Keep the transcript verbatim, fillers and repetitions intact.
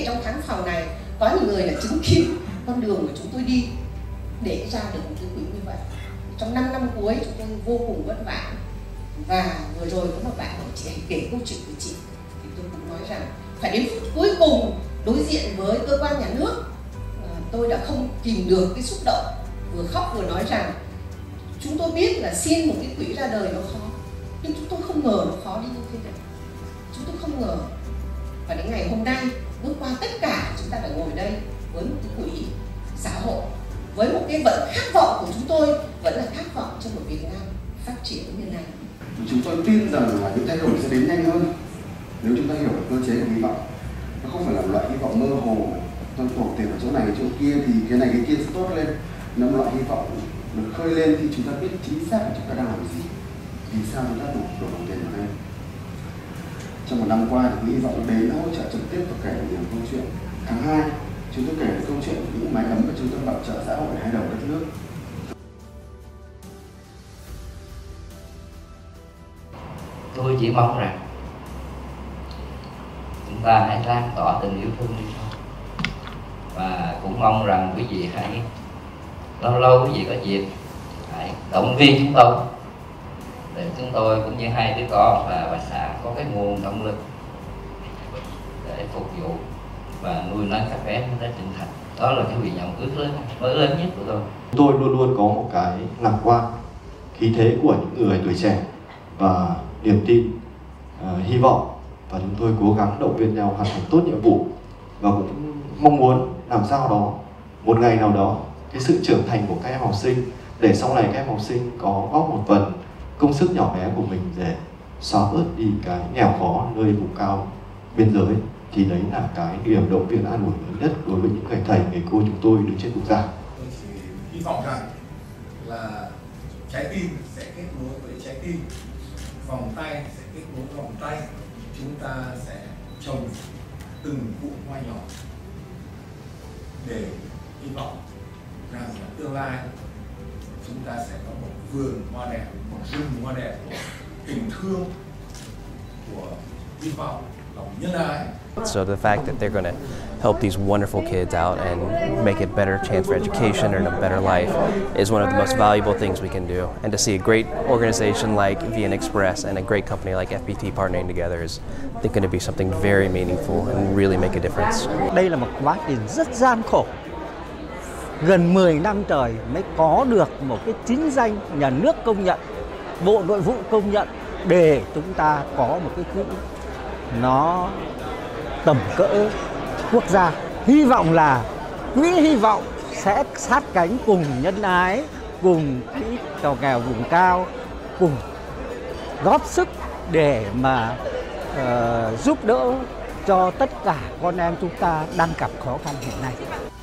thể trong tháng sau này có những người là chứng kiến con đường của chúng tôi đi để ra được một cái quỹ như vậy. Trong năm năm cuối chúng tôi vô cùng vất vả, và vừa rồi có một bạn hỏi chị hãy kể câu chuyện của chị, thì tôi cũng nói rằng phải đến phút cuối cùng đối diện với cơ quan nhà nước, tôi đã không kìm được cái xúc động, vừa khóc vừa nói rằng chúng tôi biết là xin một cái quỹ ra đời nó khó, nhưng chúng tôi không ngờ nó khó đi như thế này. Chúng tôi không ngờ, và đến ngày hôm nay bước qua tất cả, chúng ta đã ngồi đây với một cái quỹ xã hội, với một cái vẫn khát vọng của chúng tôi vẫn là khát vọng cho một Việt Nam phát triển như này. Chúng tôi tin rằng là những thay đổi sẽ đến nhanh hơn nếu chúng ta hiểu được cơ chế của hy vọng. Nó không phải là loại hy vọng mơ hồ, tôi đổ tiền ở chỗ này chỗ kia thì cái này cái kia sẽ tốt lên. Nó là loại hy vọng được khơi lên khi chúng ta biết chính xác là chúng ta đang làm gì, vì sao chúng ta đổ đổ tiền vào đây. Trong một năm qua thì hy vọng đến hỗ trợ trực tiếp và kể nhiều câu chuyện. Tháng hai chúng tôi kể câu chuyện của những mái ấm và trung tâm bảo trợ xã hội hai đầu đất nước. Tôi chỉ mong rằng chúng ta hãy lan tỏa tình yêu thương đi thôi, và cũng mong rằng quý vị hãy lâu lâu quý vị có dịp hãy động viên chúng tôi để chúng tôi cũng như hai đứa con và bà xã có cái nguồn động lực để phục vụ và nuôi nấng các bé đến trưởng thành. Đó là cái nguyện vọng ước lớn mới lớn nhất của tôi. Tôi luôn luôn có một cái lạc quan, khí thế của những người tuổi trẻ và niềm tin, uh, hy vọng, và chúng tôi cố gắng động viên nhau hoàn thành tốt nhiệm vụ, và cũng mong muốn làm sao đó một ngày nào đó cái sự trưởng thành của các em học sinh, để sau này các em học sinh có góp một phần công sức nhỏ bé của mình để xóa bớt đi cái nghèo khó nơi vùng cao biên giới, thì đấy là cái niềm động viên an ủi lớn nhất đối với những người thầy người cô chúng tôi đứng trên bục giảng. Tôi chỉ hy vọng rằng là trái tim sẽ kết nối với trái tim, vòng tay sẽ kết nối vòng tay, chúng ta sẽ trồng từng cụm hoa nhỏ để hy vọng rằng là tương lai chúng ta sẽ có một vườn hoa đẹp, một rừng hoa đẹp của tình thương, của hy vọng, lòng nhân ái. So the fact that they're going to help these wonderful kids out and make a better chance for education and a better life is one of the most valuable things we can do. And to see a great organization like V N Express and a great company like F P T partnering together is, I think, going to be something very meaningful and really make a difference. Đây là một quá trình rất gian khổ. Gần mười năm trời mới có được một cái chính danh nhà nước công nhận, Bộ Nội vụ công nhận, để chúng ta có một cái quỹ nó tầm cỡ quốc gia. Hy vọng là quỹ hy vọng sẽ sát cánh cùng nhân ái, cùng quỹ nghèo nghèo vùng cao, cùng góp sức để mà uh, giúp đỡ cho tất cả con em chúng ta đang gặp khó khăn hiện nay.